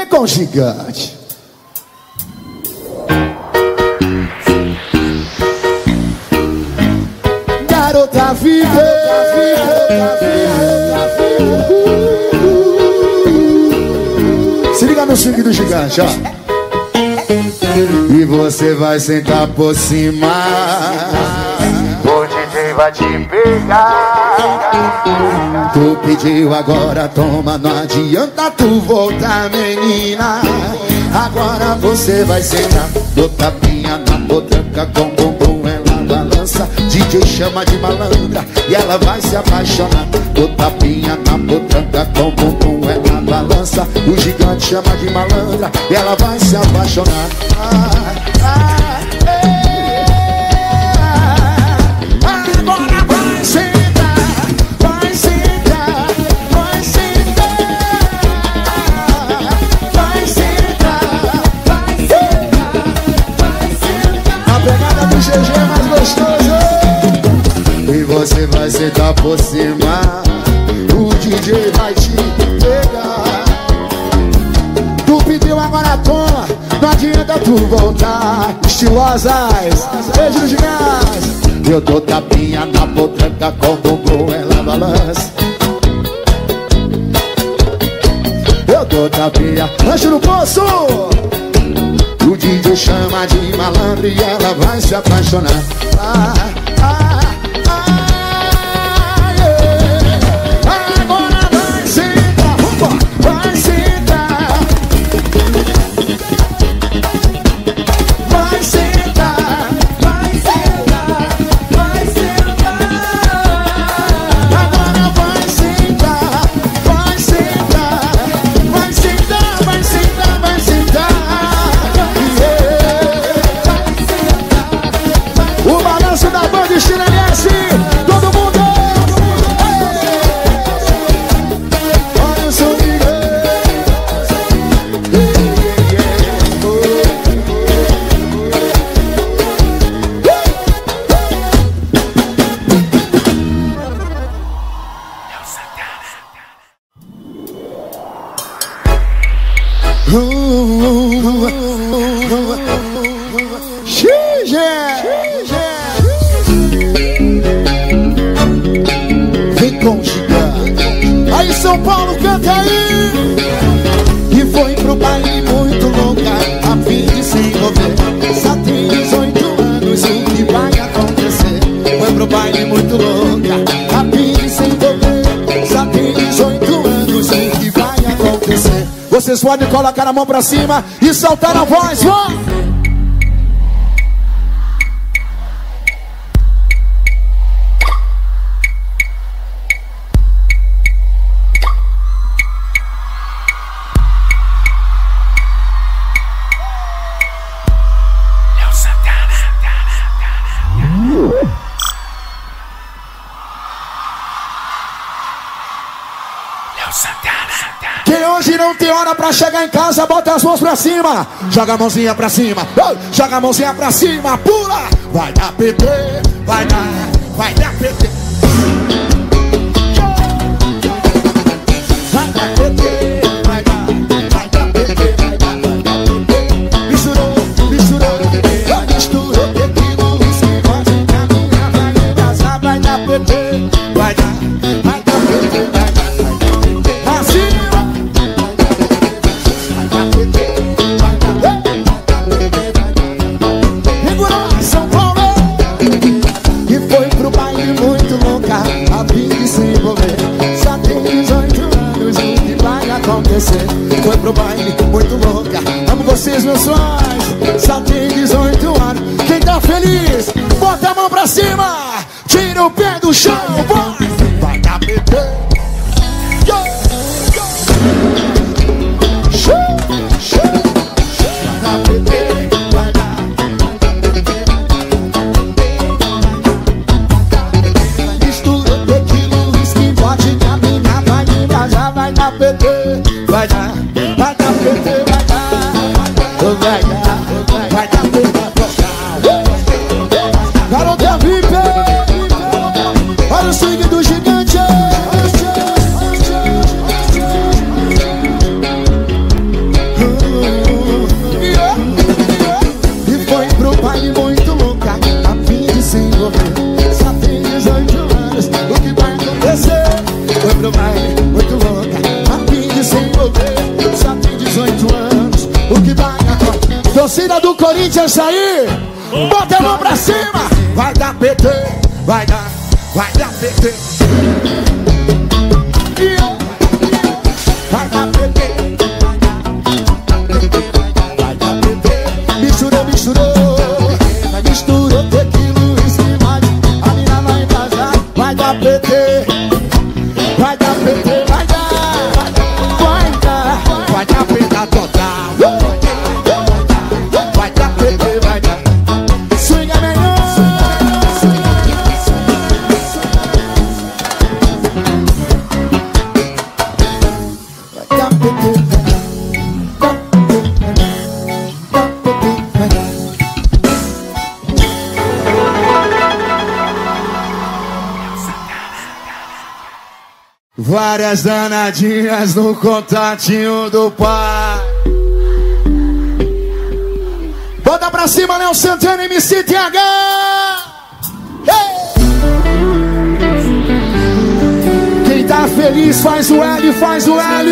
Vem com o gigante. Garota viva. Se liga no swing do gigante, ó. E você vai sentar por cima. O DJ vai te pegar. Tu pediu, agora toma. Não adianta tu voltar, menina. Agora você vai sentar. Do tapinha na potranca com bumbum ela balança. DJ chama de malandra e ela vai se apaixonar. Do tapinha na potranca com bumbum ela balança. O gigante chama de malandra e ela vai se apaixonar. Agora vai sentar, vai sentar, vai sentar, vai sentar, vai sentar, vai sentar. A pegada do GG é mais gostoso. E você vai sentar por cima. O DJ vai te pegar. Tu pediu, agora toma. Não adianta tu voltar. Estilosas, beijo no gigante. Eu dou tapinha na potranca com bumbum ela balança. Eu dou tapinha, lanche no poço. O DJ chama de malandro e ela vai se apaixonar. Agora vai sentar, vai sentar, vai sentar, vai sentar, vai sentar. Agora vai sentar, vai sentar, vai sentar, vai sentar, vai sentar. O balanço da banda estilo MS. Todo mundo. Olha o som de vem com o gigante. Aí São Paulo, canta aí. E foi pro baile muito louca, a fim de se envolver. Só tem 18 anos, o que vai acontecer? Foi pro baile muito louca, a fim de se envolver. Só tem 18 anos, o que vai acontecer? Vocês podem colocar a mão pra cima e soltar a voz, vai! Quem hoje não tem hora pra chegar em casa, bota as mãos pra cima. Joga a mãozinha pra cima, joga a mãozinha pra cima, pula. Vai dar PT, vai dar PT. Vai dar PT, vai dar PT, vai dar PT. Misturou, misturou, misturou tequila, whisky, pode caminhar, vai engasar, vai dar PT, vai dar PT, vai dar. Foi pro baile muito louca. Amo vocês, meus sonhos. Só tem 18 anos. Quem tá feliz, bota a mão pra cima. Tira o pé do chão, vai. Vai dar PT. Vai dar PT. Vai dar. Mistura tequila, whisky, pode caminhar, vai engajar, vai dar PT. Vai dar PT, vai dar, vai dar PT. Garota VIP, olha o swing do gigante. Torcida do Corinthians aí, bota a mão pra cima. Vai dar PT, vai dar PT. Vai dar PT. Vai dar PT. Misturou, misturou tequila e esquimade. A mina vai embaixar. Vai dar PT. Vai dar PT, vai dar PT total. Vai dar PT, vai dar. Swinga melhor. Vai dar PT. Várias danadinhas no contatinho do pai. Bota pra cima, Léo Santana, MC TH. Hey! Quem tá feliz faz o L, faz o L.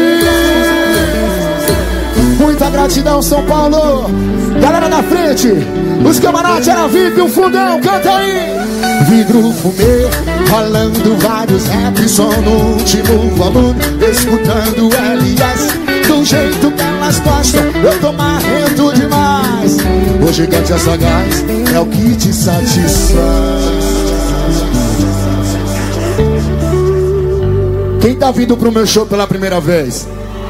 Muita gratidão, São Paulo. Galera da frente, os camaradas era VIP, um fundão, canta aí. Vidro fumê, rolando vários raps, som no último volume, escutando LS, do jeito que elas gostam, eu tô marrento demais. O gigante é sagaz, é o que te satisfaz. Quem tá vindo pro meu show pela primeira vez?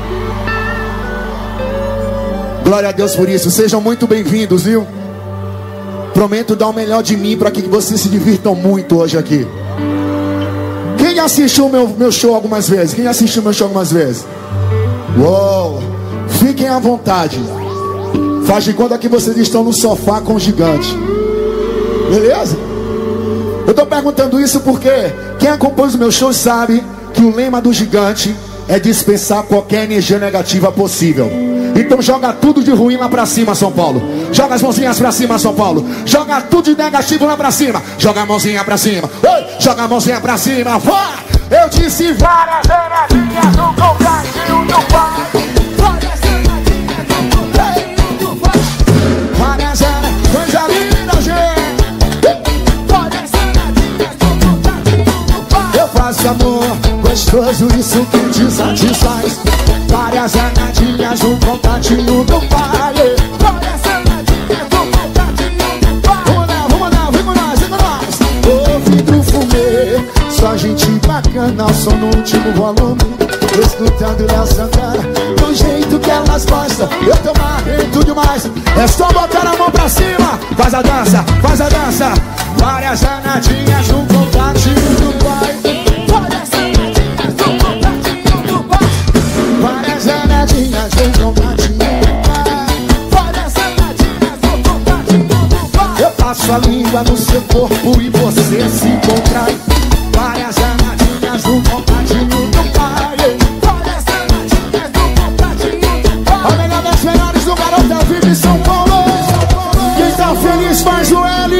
Glória a Deus por isso, sejam muito bem-vindos, viu? Prometo dar o melhor de mim para que vocês se divirtam muito hoje aqui. Quem assistiu meu show algumas vezes? Quem assistiu meu show algumas vezes? Uou! Fiquem à vontade. Faz de conta que vocês estão no sofá com o gigante. Beleza? Eu tô perguntando isso porque quem acompanha os meus shows sabe que o lema do gigante é dispensar qualquer energia negativa possível. Então joga tudo de ruim lá pra cima, São Paulo. Joga as mãozinhas pra cima, São Paulo. Joga tudo de negativo lá pra cima. Joga a mãozinha pra cima. Oi, joga a mãozinha pra cima. Vai! Eu disse várias energias no contatinho do pai. Várias energias no contatinho do pai. Várias energias, coisa linda, gente. Várias energias no contatinho do pai. Eu faço amor gostoso, isso que te satisfaz. Várias anadinhas no contatinho do pai. Várias anadinhas no contatinho do pai. Vamos nós. Ô vidro fumê, só gente bacana, o som no último volume, escutando Léo Santana, do jeito que elas gostam, eu tô marrento demais. É só botar a mão pra cima, faz a dança, faz a dança. Várias anadinhas no contatinho do pai. Várias anadinhas no contatinho do pai. Várias anadinhas no contatinho do pai. Várias anadinhas no contatinho do pai. Eu passo a língua no seu corpo e você se contrai. Várias anadinhas no contatinho do pai. Várias anadinhas no contatinho do pai. A melhor das melhores do Garota Vive São Paulo. Quem tá feliz faz o L.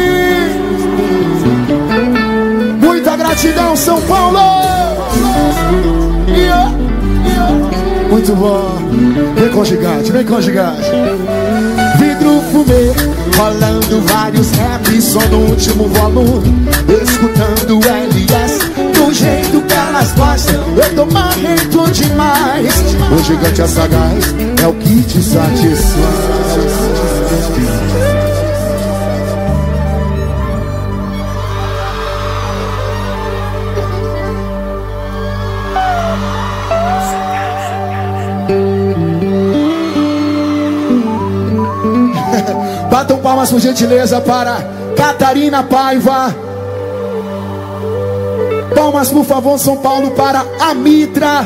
Muita gratidão, São Paulo. Muito bom. Vem com o gigante, vem com o gigante. Vidro fumê, rolando vários raps, som no último volume, escutando LS, do jeito que elas gostam, eu tô marrento demais. O gigante é sagaz, é o que te satisfaz. Batam palmas por gentileza para Catarina Paiva. Palmas por favor, São Paulo, para a Mitra.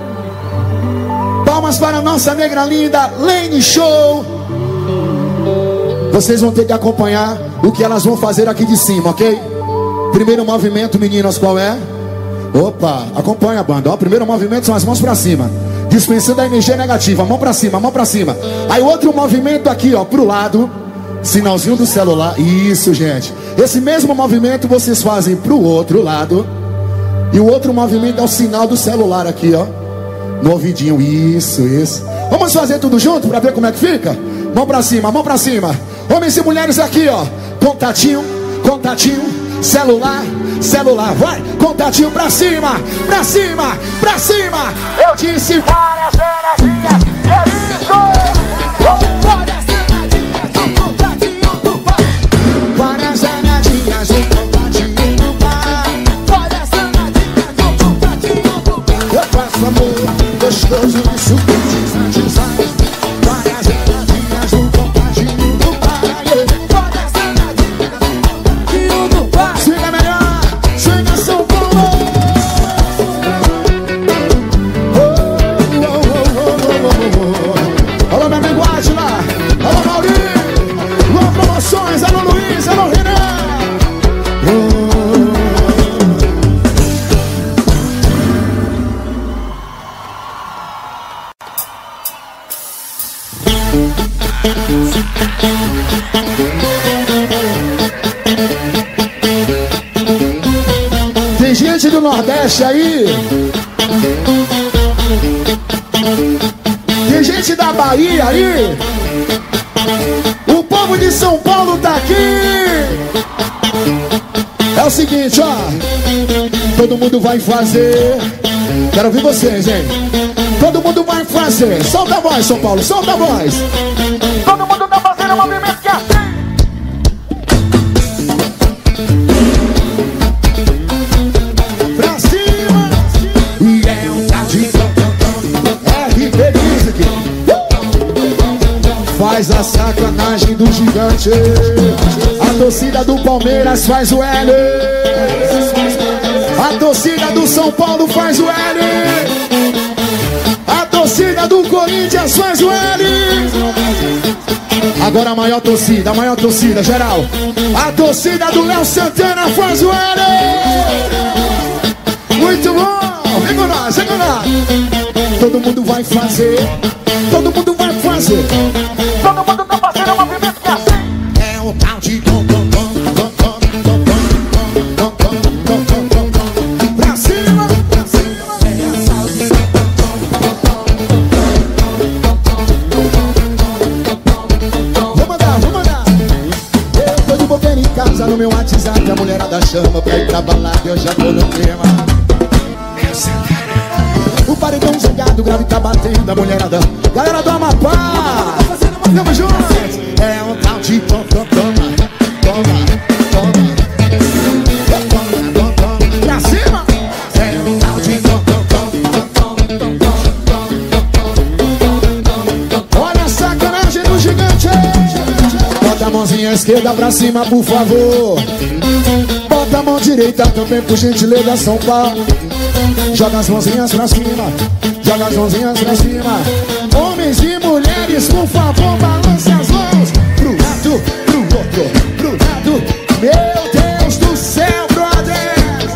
Palmas para a nossa negra linda Lane Show. Vocês vão ter que acompanhar o que elas vão fazer aqui de cima, ok? Primeiro movimento, meninas, qual é? Opa, acompanha a banda. Ó, primeiro movimento são as mãos para cima, dispensando a energia negativa, mão pra cima, mão pra cima. Aí outro movimento aqui, ó, pro lado, sinalzinho do celular. Isso, gente. Esse mesmo movimento vocês fazem pro outro lado. E o outro movimento é o sinal do celular aqui, ó. No ouvidinho, isso. Vamos fazer tudo junto pra ver como é que fica? Mão pra cima, mão pra cima. Homens e mulheres aqui, ó. Contatinho, celular, vai. Contatinho pra cima, pra cima, pra cima. Eu disse várias energias, é isso. Várias energias, um contatinho do pai. Várias energias, um contatinho do pai. Várias energias, um contatinho do pai. Eu faço amor gostoso e suficiente. Várias energias, um contatinho do pai. Várias energias, um contatinho do pai. Swinga melhor, swinga São Paulo. Alô, meu amigo Átila. Alô, Maurinho. Alô, Promoções. Alô, Luiz. Alô, Renan. Tem gente do Nordeste aí. Tem gente da Bahia aí. O povo de São Paulo tá aqui. É o seguinte, ó. Todo mundo vai fazer. Quero ouvir vocês, hein? Todo mundo vai fazer. Solta a voz, São Paulo, solta a voz. Todo mundo tá fazendo um movimento que é assim. Pra cima. E é um tadinho. RP Music. Faz a sacanagem do gigante. A torcida do Palmeiras faz o L. A torcida do São Paulo faz o L. A torcida do Corinthians faz o L. Agora a maior torcida, geral. A torcida do Léo Santana faz o L. Muito bom. Vem com nós, vem com nós. Todo mundo vai fazer. Todo mundo vai fazer. Todo mundo tá fazendo uma movimento que é assim. É um tal de pra cima, pra cima. Vou mandar. Eu tô de bobeira em casa no meu WhatsApp. A mulherada chama pra ir pra balada. Eu já tô no clima. O paredão zangado, grave tá batendo. A mulherada, galera do Amapá, tamo junto. É um tal de toma. Pra cima. É um tal de olha a sacanagem do gigante. Bota a mãozinha esquerda pra cima, por favor. Bota a mão direita também, por gentileza, São Paulo. Joga as mãozinhas pra cima. Joga as mãozinhas pra cima. Homens e mulheres, por favor, balance as mãos. Pro lado, pro outro, pro lado. Meu Deus do céu, brother.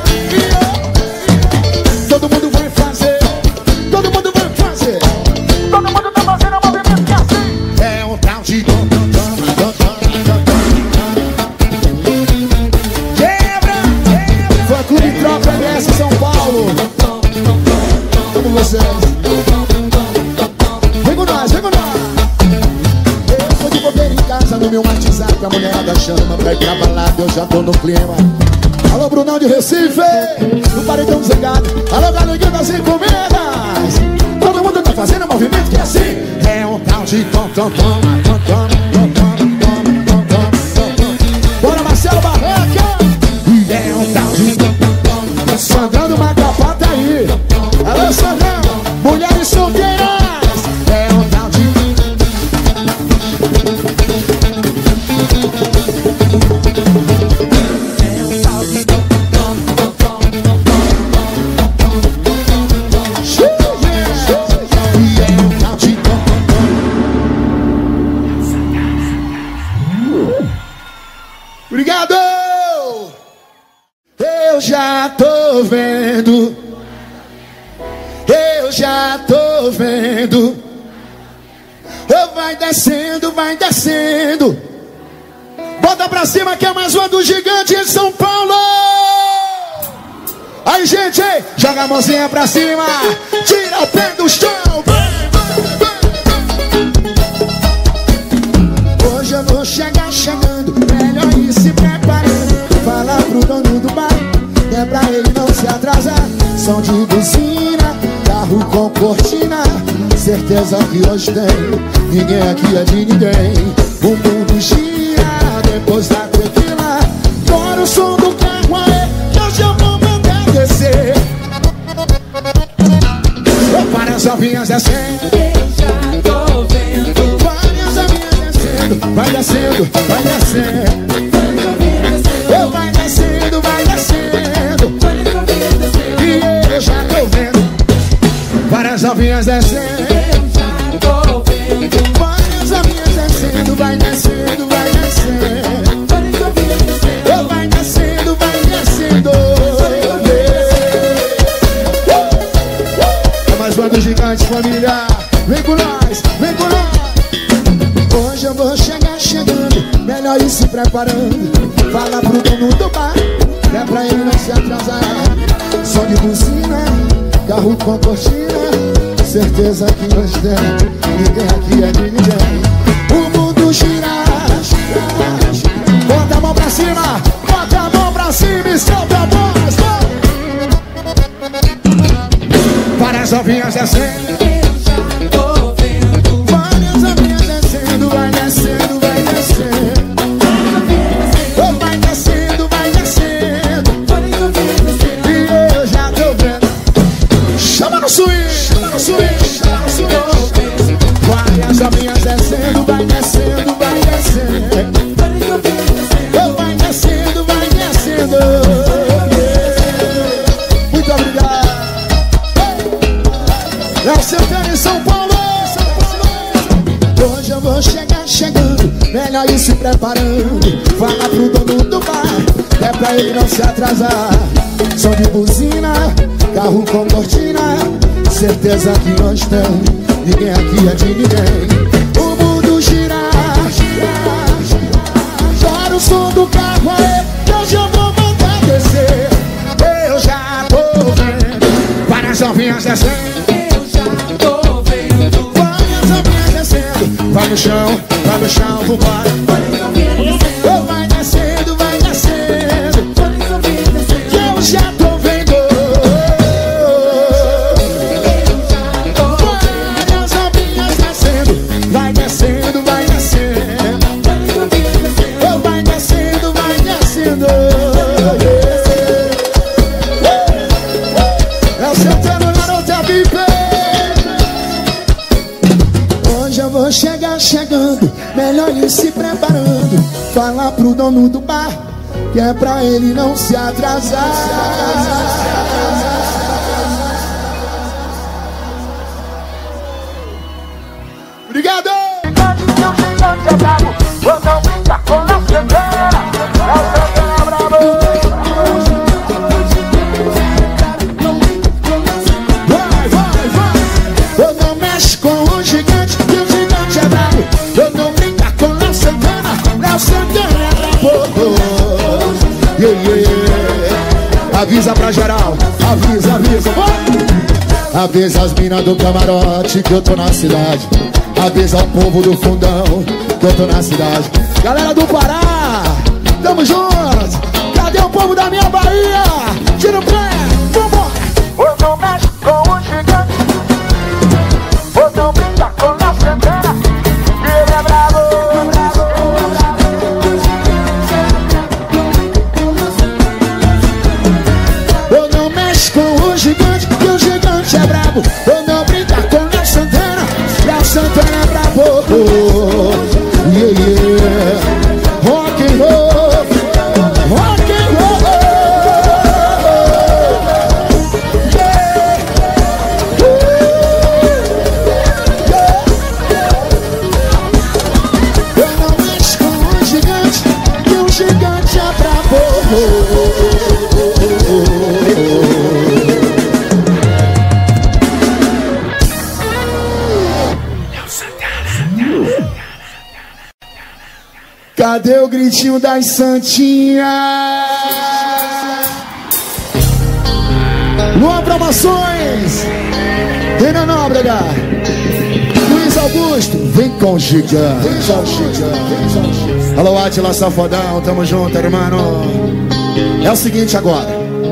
Todo mundo vai fazer. Todo mundo vai fazer. Todo mundo tá fazendo um movimento que é assim. É um tal de quebra. Fã Clube Tropa MS São Paulo. Como vocês. Vem com nós, vem com nós. Eu tô de bobeira em casa no meu WhatsApp. A mulherada chama pra ir pra balada. Eu já tô no clima. Alô, Brunão de Recife. No paredão zangado. Alô, galeguinho das encomendas. Todo mundo tá fazendo um movimento que é assim. É um tal de bora, Marcelo Barreca. E é um tal de Sangrando Macapá tá aí. Alô, Sandrão, mulheres solteiras. É um tal de obrigado. Eu já tô vendo. Eu já tô vendo. Vai descendo, vai descendo. Bota pra cima que é mais uma do gigante em São Paulo. Aí, gente, joga a mãozinha pra cima, tira o pé do chão. Hoje eu vou chegar chegando, melhor ir se preparando. Fala pro dono do bar, é pra ele não se atrasar. Som de buzina, carro com cortina, certeza que hoje tem, ninguém aqui é de ninguém. O mundo gira depois da tequila. Bora o som do carro aí, hoje eu vou mandar descer. Várias novinhas descendo, Eu já tô vendo. várias novinhas descendo. Vai descendo, vai descendo. Eu vai descendo, vai descendo. E eu já tô vendo. Várias novinhas descendo. Eu já tô vendo. Várias novinhas descendo, vai descendo, vai descendo. Eu vai descendo, vai descendo. É mais banda gigante, família. Vem com nós, vem com nós. Hoje eu vou chegar chegando, melhor ir se preparando. Fala pro dono do bar, é pra ele não se atrasar. Som de buzina, carro com cortina, certeza que hoje tem, ninguém aqui é de ninguém. O mundo gira, gira, gira. Bota a mão pra cima, bota a mão pra cima e solta a voz. Várias novinhas descendo. Eu já tô vendo. Várias novinhas descendo, vai descendo, vai descendo. Oh, vai descendo, vai descendo. E eu já tô vendo. Chama no swing, chama no swing, chama no swing. Várias novinhas descendo, vai descendo, vai descendo. Oh, vai descendo, vai descendo. Muito obrigado. Léo Santana em São Paulo. Hoje eu vou chegar chegando, melhor ir se preparando. Fala pro dono do bar, é pra ele não se atrasar. Som de buzina, carro com cortina, certeza que hoje tem, ninguém aqui é de ninguém. O mundo gira, gira, gira. Bora o som do carro aí, hoje eu vou mandar descer. Eu já tô vendo, várias novinhas descendo. Eu já tô vendo. Várias novinhas descendo. Vai no chão, vambora. Oh, vai descendo, vai descendo. Que eu já tô vendo. Várias novinhas descendo. Vai descendo, vai descendo. Oh, vai descendo, vai descendo. É o Santana, garota vive. Hoje eu vou chegar chegando, melhor ir se preparando. Falar pro dono do bar, que é pra ele não se atrasar. Obrigado! Vai, vai, vai! Eu não mexo com o gigante, que o gigante é bravo. Eu não brinco com Léo Santana, Léo Santana é brabo. Yeah, yeah. Avisa pra geral, avisa, avisa. Vai! Avisa as minas do camarote que eu tô na cidade. Avisa o povo do fundão que eu tô na cidade. Galera do Pará, tamo juntos. Cadê o povo da minha Bahia? Tira o pé, vambora. Eu não mexo com o gigante, eu não brinco com Léo Santana, ele é bravo, bravo, bravo. Eu não mexo com o gigante, que o gigante é brabo. Eu não brinco com Léo Santana, Léo Santana é brabo. Yeah, yeah. Rock and roll, rock and roll. Yeah. Eu não mexo com o gigante, que o gigante é brabo. Cadê o gritinho das santinhas? Luan Promoções. Renan Nóbrega. Luiz Augusto. Vem com o gigante. Alô, Atila Safadão. Tamo junto, irmão. É o seguinte agora.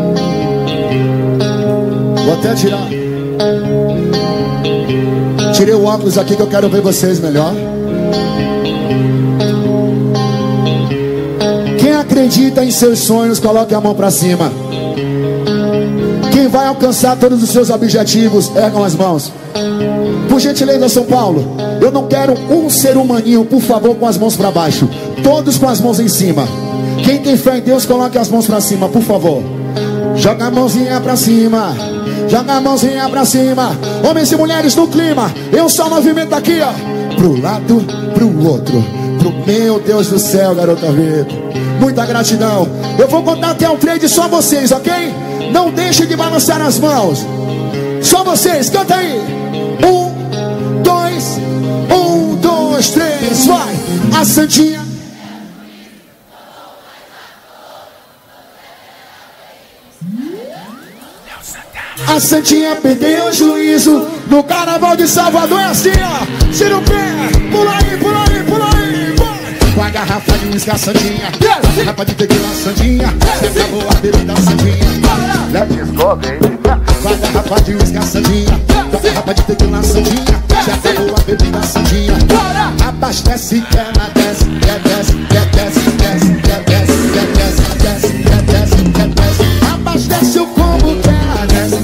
Vou até tirar. Tirei o óculos aqui que eu quero ver vocês melhor. Quem acredita em seus sonhos, coloque a mão pra cima. Quem vai alcançar todos os seus objetivos, ergam as mãos. Por gentileza, São Paulo, eu não quero um ser humaninho, por favor, com as mãos pra baixo. Todos com as mãos em cima. Quem tem fé em Deus, coloque as mãos pra cima, por favor. Joga a mãozinha pra cima. Joga a mãozinha pra cima. Homens e mulheres no clima. Eu só movimento aqui, ó. Pro lado, pro outro. Meu Deus do céu, garota vida. Muita gratidão. Eu vou contar até o 3 de só vocês, ok? Não deixe de balançar as mãos. Só vocês, canta aí. 1, 2, 1, 2, 3, vai. A Santinha. A Santinha perdeu o juízo no carnaval de Salvador. É assim, ó. Tira o pé, pula aí, pula aí, pula aí, vai. Com a garrafa de uísque, a Santinha. Garrafa de tequila, a Santinha. Se acabou a bebida, a Santinha. Com a garrafa de uísque, a Santinha. Com a garrafa de tequila, a Santinha. Se acabou a bebida, a Santinha. Abastece que ela desce, desce, desce, desce, desce, desce, desce, desce, desce. Abastece o combo que ela desce.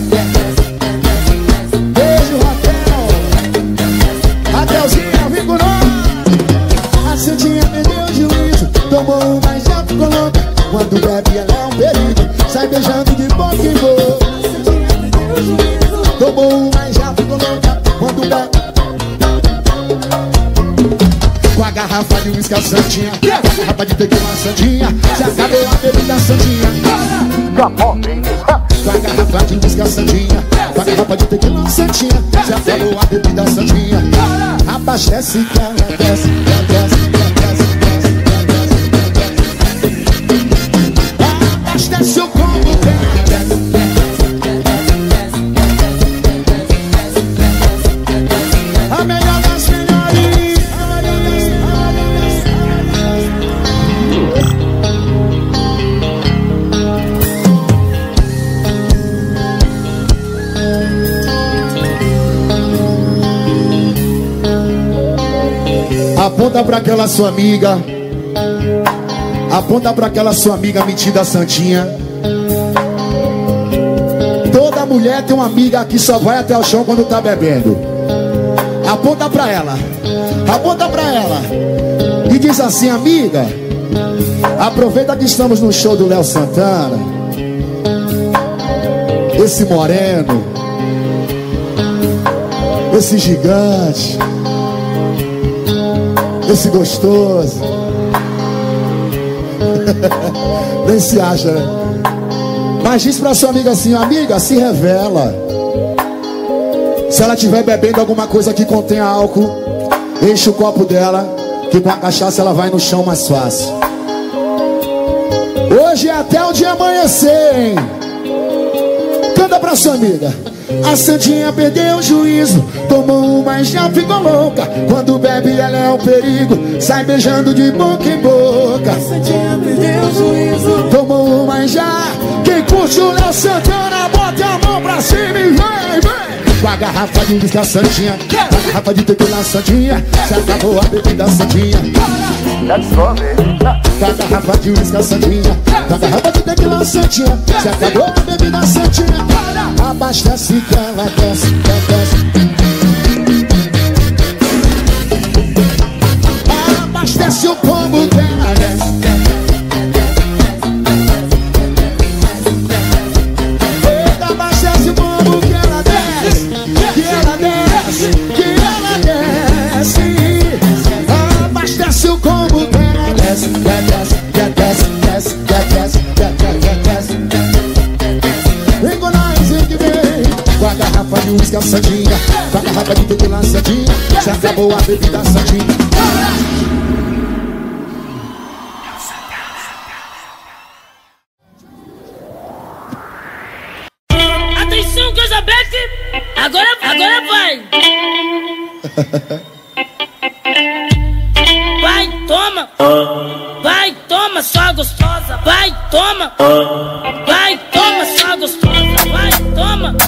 Beijo, Raquel. Raquelzinha, vem com nós. A Santinha perdeu o juízo. Tomou uma e já ficou louca. Quando bebe ela é um perigo. Sai beijando de boca em boca. A Santinha perdeu o juízo. Tomou uma e já ficou louca. Quando bebe. Com a garrafa de uísque, a Santinha. Com a garrafa de tequila, a Santinha. Se acabou a bebida, a Santinha. Com a garrafa de uísque, a Santinha. Com a garrafa de tequila, a Santinha. Se acabou a bebida, a Santinha. Abastece que ela desce, desce, desce, desce. Abastece o combo que ela desce. A melhor das melhores. Aponta pra aquela sua amiga. Aponta pra aquela sua amiga metida Santinha. Toda mulher tem uma amiga que só vai até o chão quando tá bebendo. Aponta pra ela. Aponta pra ela. E diz assim: amiga, aproveita que estamos no show do Léo Santana. Esse moreno, esse gigante, esse gostoso. Nem se acha, né? Mas diz pra sua amiga assim: amiga, se revela. Se ela estiver bebendo alguma coisa que contenha álcool, enche o copo dela, que com a cachaça ela vai no chão mais fácil. Hoje é até o dia amanhecer, hein? Canta pra sua amiga. A Santinha perdeu o juízo. Tomou uma e já ficou louca. Quando bebe ela é um perigo. Sai beijando de boca em boca. A Santinha perdeu o juízo. Tomou uma e já. Quem curte o Léo Santana, bota a mão pra cima e vem, vem. Com a garrafa de uísque, a Santinha. Com a garrafa de tequila, a Santinha. Se acabou a bebida, a Santinha. Com a garrafa de uísque, a Santinha. Com a garrafa de tequila, a Santinha. Se acabou a bebida, a Santinha. Abastece que ela desce, desce. Abastece o combo que ela desce. Abastece o combo que ela desce. Que ela desce, que ela desce. Abastece o combo que ela desce. Desce, desce, desce, desce, desce, desce. Vem com nós, vem que vem. Com a garrafa de uísque, a Santinha. Com a garrafa de tequila, a Santinha. Se acabou a bebida, a Santinha. Vai, toma, vai, toma, só gostosa. Vai, toma, vai, toma, só gostosa. Vai, toma,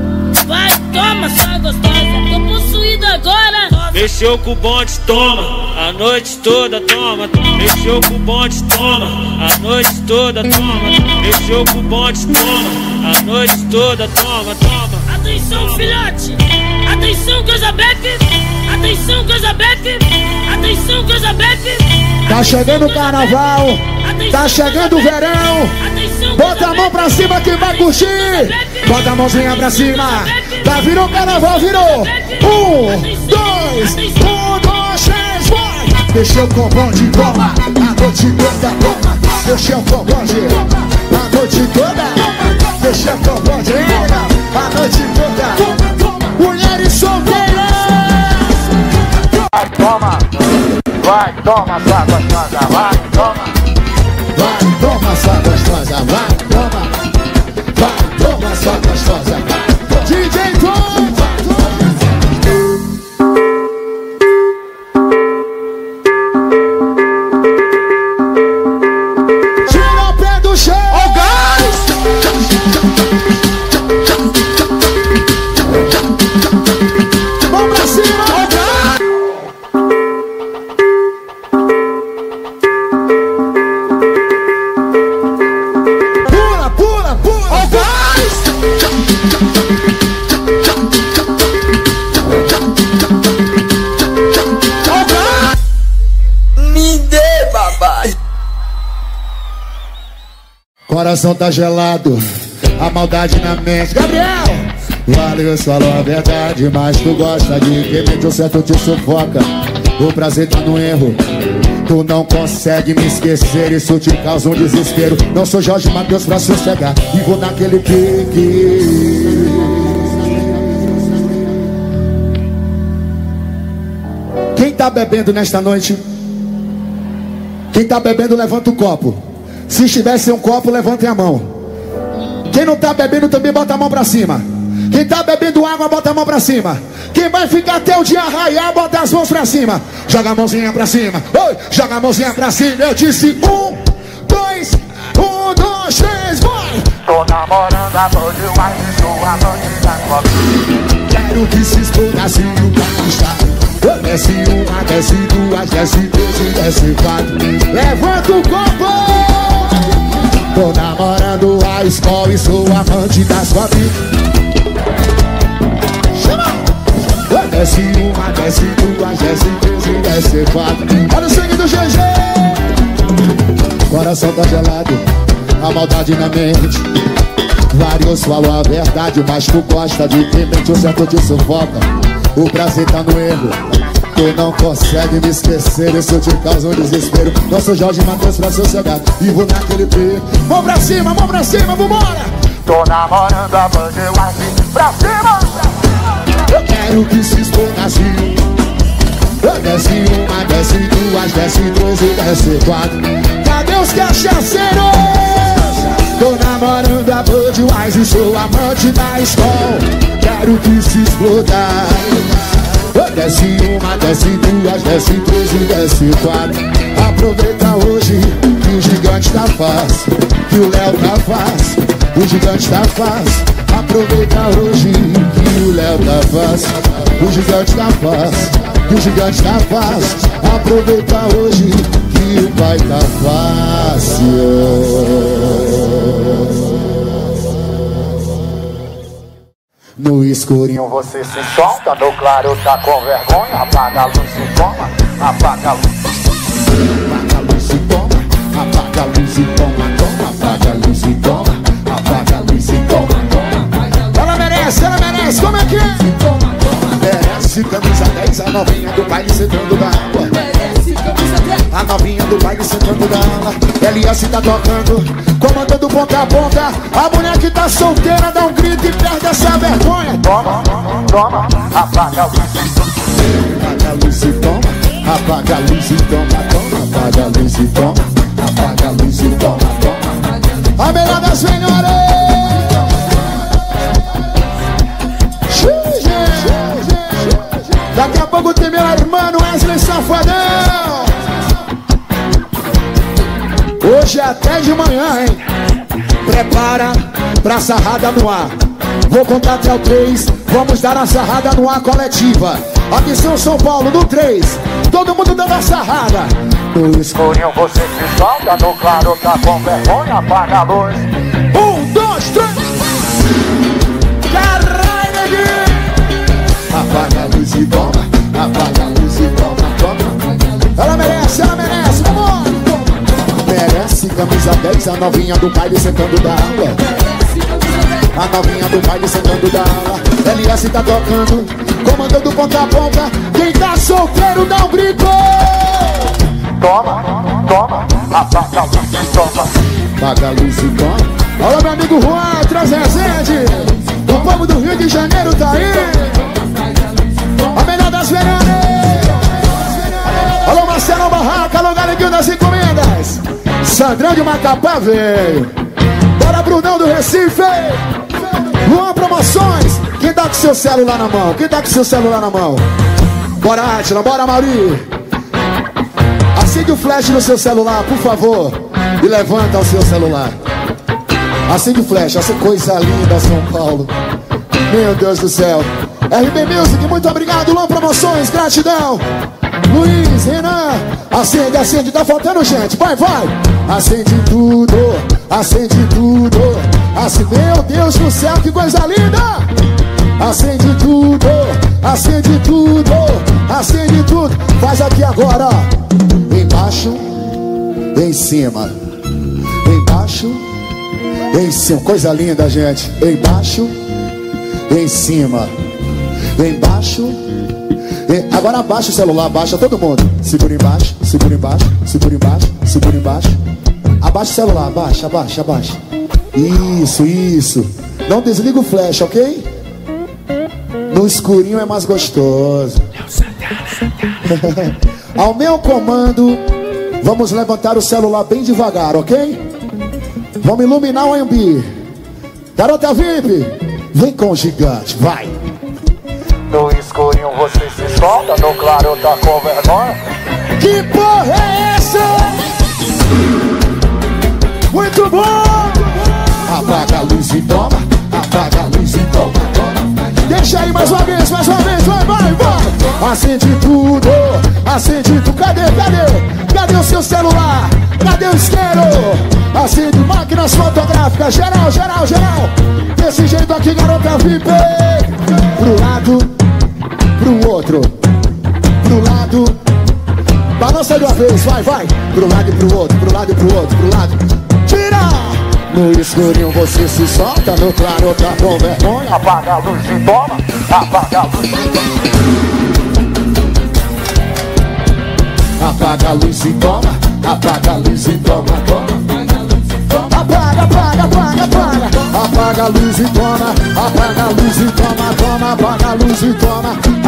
só gostosa. Tô possuído agora. Mexeu com o bonde, toma, a noite toda, toma. Mexeu com o bonde, toma, a noite toda, toma. Mexeu com o bonde, toma, a noite toda, toma, toma. Atenção, filhote, atenção, coisa bebe. Atenção, coisa bebe. Atenção, coisa bebe. Tá chegando o carnaval, tá chegando o verão. Bota a mão pra cima que vai curtir. Bota a mãozinha pra cima. Tá, virou carnaval, virou. 1, 2, 3, vai. Mexeu com o bonde, toma. A noite toda, toma. Mexeu com o bonde, a noite toda. Mexeu com o bonde, a noite toda. Mulheres solteiras. Vai, toma. Vai, toma, sua gostosa. Vai, toma. Vai, toma, sua gostosa. Vai, toma. Vai, toma, sua gostosa. DJ Tom. Tira o pé do chão. Oh, guys. Vamos pra cima. Oh, guys. Coração tá gelado, a maldade na mente. Gabriel! Valeu, falou a verdade, mas tu gosta de quem mente o certo te sufoca. O prazer tá no erro, tu não consegue me esquecer, isso te causa um desespero. Não sou Jorge Mateus pra sossegar e vou naquele pique. Quem tá bebendo nesta noite? Quem tá bebendo, levanta o copo. Se estivesse um copo, levantem a mão. Quem não tá bebendo também bota a mão pra cima. Quem tá bebendo água, bota a mão pra cima. Quem vai ficar até o dia raiar, bota as mãos pra cima. Joga a mãozinha pra cima. Oi, joga a mãozinha pra cima. Eu disse 1, 2, 1, 2, 3, vai. Tô namorando a Bud, mas sou a bandida com a vida. Quero que se exploda assim o carro está. Desce uma, desce duas, desce três e desce 4. Levanta o copo. Tô namorando a escola e sou amante das copinhas. Chama! Desce uma, desce duas, desce três e desce 4. Olha o sangue do GG. Coração tá gelado, a maldade na mente. Vários falam a verdade, mas tu gosta de quem mente, o certo te sufoca. O prazer tá no erro, tu não consegue me esquecer, isso te causa um desespero. Não sou Jorge Mateus pra sossegar e vou naquele pique. Mão pra cima, vambora. Tô namorando a Bud, eu assim, pra cima. Eu quero que se exploda assim. Desce uma, desce duas, desce três e desce 4. Cadê os cachaceiros? Tô namorando a Budweiser e sou amante da escola. Quero que se exploda. Desce uma, desce duas, desce três e desce 4. Aproveita hoje que o gigante tá fácil, que o Léo tá fácil. O gigante tá fácil. Aproveita hoje que o Léo tá fácil, o gigante tá fácil, que o gigante tá fácil. Aproveita hoje que o pai tá fácil. No escurinho você se solta, no claro tá com vergonha. Apaga a luz e toma, apaga a luz. Apaga a luz e toma, apaga a luz e toma, toma. Apaga a luz e toma, apaga a luz e toma, toma. Ela merece, como é que é? Merece camisa 10, a novinha do baile sentando da água. A novinha do baile sentando da ala. LS tá tocando, comandando ponta a ponta. A mulher que tá solteira dá um grito e perde essa vergonha. Toma, toma, apaga a luz. Apaga a luz e toma, apaga a luz e toma, toma. Apaga a luz e toma, apaga a luz e toma, toma. A melhor das senhoras. Daqui a pouco tem meu irmão Wesley Safadão. Hoje é até de manhã, hein? Prepara pra sarrada no ar. Vou contar até o 3. Vamos dar a sarrada no ar coletiva. Aqui São Paulo, no 3. Todo mundo dando a sarrada. No escurinho você se solta, no claro tá com vergonha, apaga a luz. 1, 2, 3. Caralho, neguinho. Apaga a luz e toma. Apaga a luz e toma, toma. Ela merece, vamos. Merece camisa 10, a novinha do baile sentando da aula. A novinha do baile sentando da aula. LS tá tocando, comandando ponta a ponta. Quem tá solteiro dá um grito. Toma, toma, apaga a luz e toma. Apaga a luz e toma. Olha meu amigo Juan, traz Resende. O povo do Rio de Janeiro tá aí. A melhor das veranas. Alô Marcelo Barraca, alô Galeguinho das Encomendas. Sandrão de Macapá veio. Bora Brunão do Recife. Luan Promoções. Quem tá com seu celular na mão? Quem tá com seu celular na mão? Bora Átila, bora Mauri. Acende o flash no seu celular, por favor. E levanta o seu celular. Acende o flash, essa coisa linda, São Paulo. Meu Deus do céu. RB Music, muito obrigado. Luan Promoções, gratidão. Luiz, Renan, acende, acende, tá faltando gente, vai, vai. Acende tudo, acende tudo. Meu Deus do céu, que coisa linda. Acende tudo, acende tudo, acende tudo. Faz aqui agora, ó. Embaixo, em cima. Embaixo, em cima. Coisa linda, gente. Embaixo, em cima. Embaixo. Agora abaixa o celular, abaixa todo mundo. Segura embaixo, segura embaixo, segura embaixo, segura embaixo. Abaixa o celular, abaixa, abaixa, abaixa. Isso, isso. Não desliga o flash, ok? No escurinho é mais gostoso. Ao meu comando, vamos levantar o celular bem devagar, ok? Vamos iluminar o AMB. Garota VIP, vem com o gigante, vai. No escurinho você se solta, no claro tá com vergonha. Que porra é essa? Muito bom! Apaga a luz e toma, apaga a luz e toma, toma. Deixa aí mais uma vez, vai, vai, vai. Acende tudo, acende tudo. Cadê o seu celular? Cadê o isqueiro? Acende máquinas fotográficas, geral. Desse jeito aqui, garota VIP. Pro lado, pro outro, pro lado. Balança de uma vez, vai. Pro lado e pro outro, pro lado e pro outro, pro lado. Tira! No escurinho você se solta, no claro tá com vergonha. Apaga a luz e toma, apaga a luz e toma. Apaga a luz e toma, apaga a luz e toma, toma. Apaga. Apaga a luz e toma, apaga a luz e toma, toma. Apaga a luz e toma,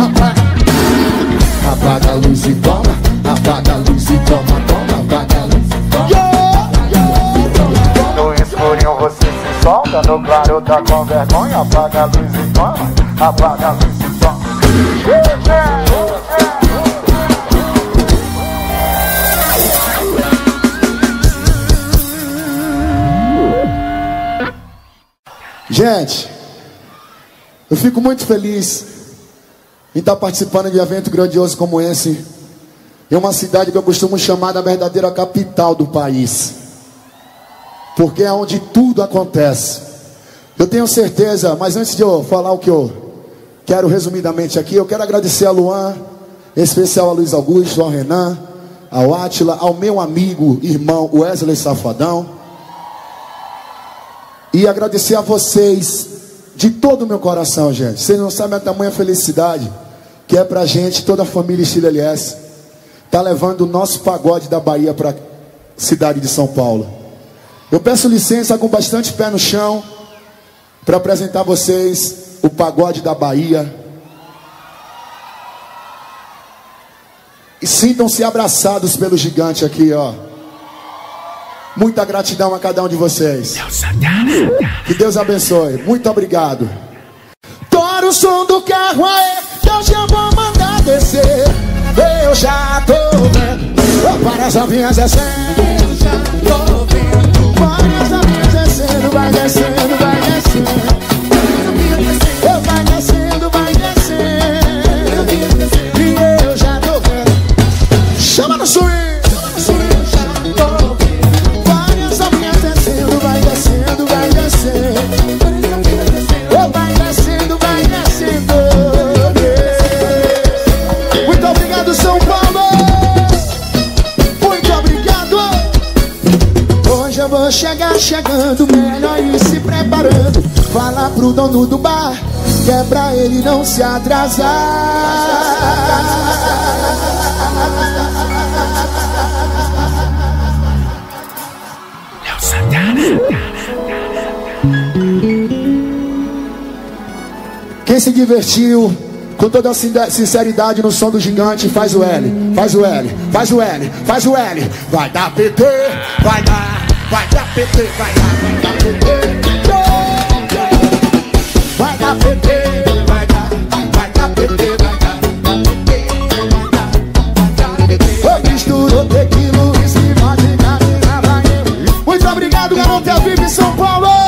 apaga a luz e toma, apaga a luz e toma, toma. Apaga a luz e toma. No escurinho você se solta, no claro tá com vergonha. Apaga a luz e toma, apaga a luz e toma. Gente, eu fico muito feliz em estar participando de um evento grandioso como esse, em uma cidade que eu costumo chamar da verdadeira capital do país, porque é onde tudo acontece. Eu tenho certeza, mas antes de eu falar o que eu quero resumidamente aqui, eu quero agradecer a Luan, em especial a Luiz Augusto, ao Renan, ao Átila, ao meu amigo, irmão Wesley Safadão, e agradecer a vocês de todo o meu coração, gente. Vocês não sabem a tamanha felicidade que é pra gente, toda a família Estilo LS, tá levando o nosso pagode da Bahia pra cidade de São Paulo. Eu peço licença com bastante pé no chão para apresentar a vocês o pagode da Bahia. E sintam-se abraçados pelo gigante aqui, ó. Muita gratidão a cada um de vocês. Que Deus abençoe. Muito obrigado. Tora o som do carro aí, que eu já vou mandar descer. Eu já tô vendo. Várias novinhas descendo. Eu já tô vendo. Várias novinhas descendo. Vai descendo, vai descendo. Vai descendo, vai descendo. E eu já tô vendo. Chama no swing. Várias novinhas descendo. Vai descendo, vai descendo. Vai descendo, vai descendo. Muito obrigado, São Paulo. Muito obrigado. Hoje eu vou chegar chegando, melhor ir se preparando. Fala pro dono do bar que é pra ele não se atrasar. Quem se divertiu com toda a sinceridade no som do gigante, faz o L, faz o L, faz o L, faz o L. Vai dar PT, vai dar PT, vai dar PT. Vai dar PT, vai dar PT, vai dar PT. Eu misturo tequila, uísque, vodka, vai. Muito obrigado, garoto, ao vivo em São Paulo.